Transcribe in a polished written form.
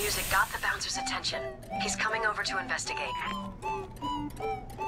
music got the bouncer's attention. He's coming over to investigate.